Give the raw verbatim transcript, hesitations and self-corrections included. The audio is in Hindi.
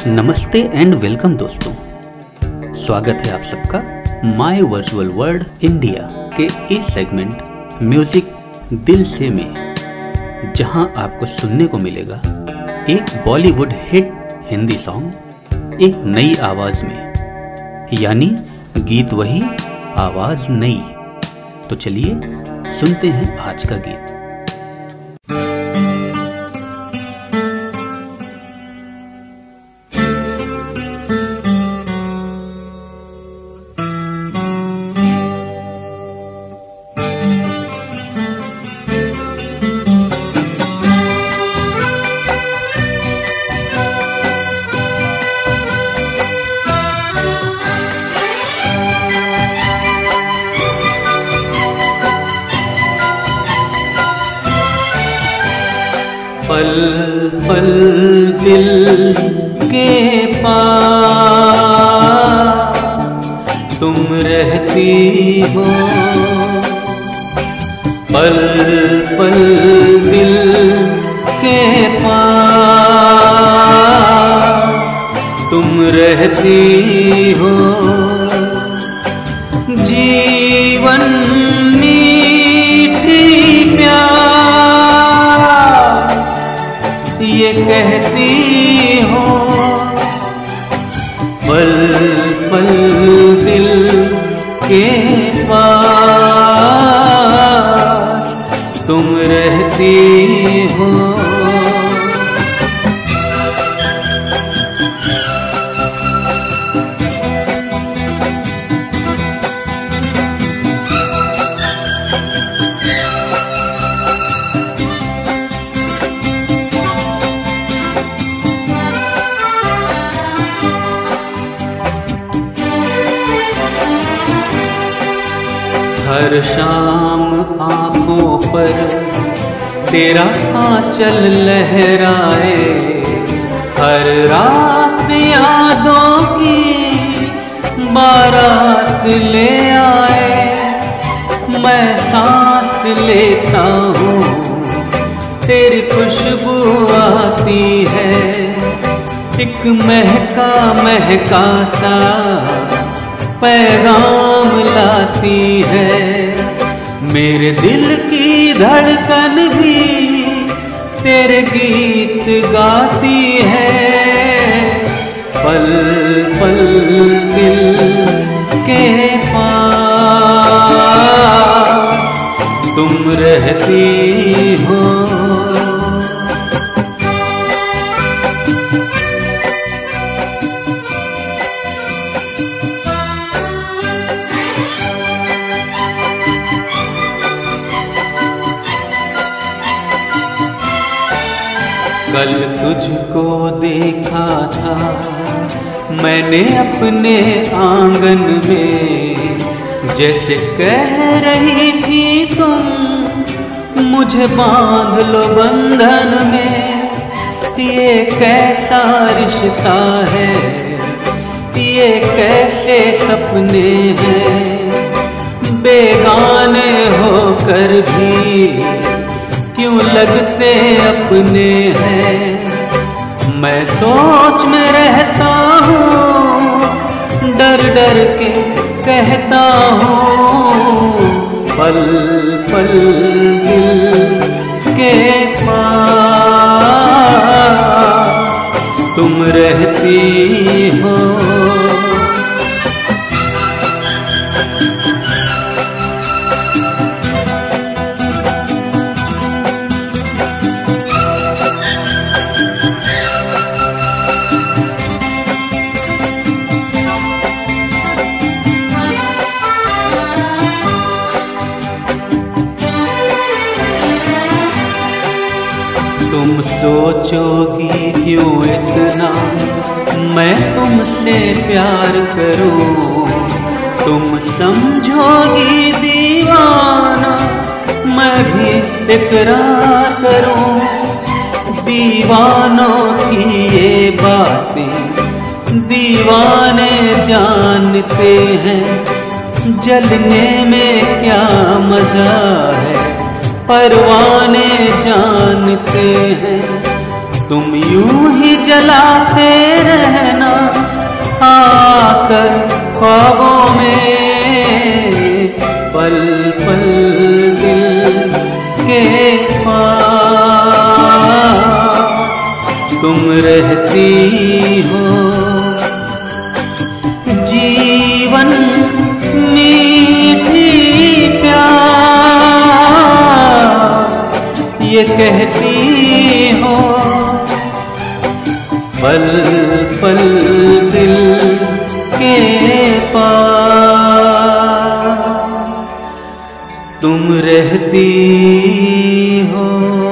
नमस्ते एंड वेलकम दोस्तों, स्वागत है आप सबका माय वर्चुअल वर्ल्ड इंडिया के इस सेगमेंट म्यूजिक दिल से में, जहां आपको सुनने को मिलेगा एक बॉलीवुड हिट हिंदी सॉन्ग एक नई आवाज में, यानी गीत वही आवाज नई। तो चलिए सुनते हैं आज का गीत। पल पल दिल के पास तुम रहती हो, पल पल दिल के पास तुम रहती हो। जीवन ये कहती हो, पल पल दिल के पास तुम रहती हो। हर शाम आँखों पर तेरा आंचल लहराए, हर रात यादों की बारात ले आए। मैं सांस लेता हूँ तेरी खुशबू आती है, एक महका महका सा पैगाम लाती है। मेरे दिल की धड़कन भी तेरे गीत गाती है। पल पल दिल के पास तुम रहती हो। कल तुझको देखा था मैंने अपने आंगन में, जैसे कह रही थी तुम मुझे बांध लो बंधन में। ये कैसा रिश्ता है, ये कैसे सपने हैं, बेगाने होकर भी क्यों लगते अपने हैं। मैं सोच में रहता हूँ, डर डर के कहता हूँ, पल पल दिल के पास तुम रहती हो। तुम सोचोगी क्यों इतना मैं तुमसे प्यार करूं, तुम समझोगी दीवाना मैं भी इकरार करूं। दीवानों की ये बातें दीवाने जानते हैं, जलने में क्या मजा है परवाने जानते हैं। तुम यूं ही जलाते रहना आकर ख्वाबों में, पल पल दिल के पास तुम रहती हो। जीवन मीठी प्यार ये कहती हो, पल पल दिल के पास तुम रहती हो।